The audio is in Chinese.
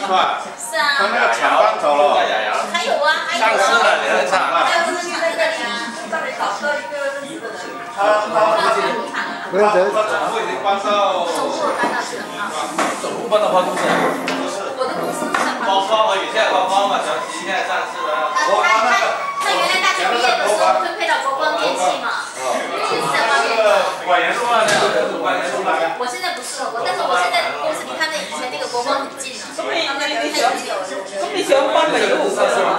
吧？ 是啊。 他那个厂搬走了。 还有啊，还有啊。 上市了，你的厂。 还有那个在那里啊。找到一个认识的人。 他不认得。 总部已经搬到。 总部搬到去了啊。 总部搬到花都市。 我的公司在包包嘛，有现在包包嘛，小旗现在上市了。 他原来大学毕业的时候分配到国光电器嘛，以前是在花电厂。 管严路啊，那个管严路来的。 我现在不是了，但是我现在公司离他那以前那个国光很近了。 你喜欢搬美路？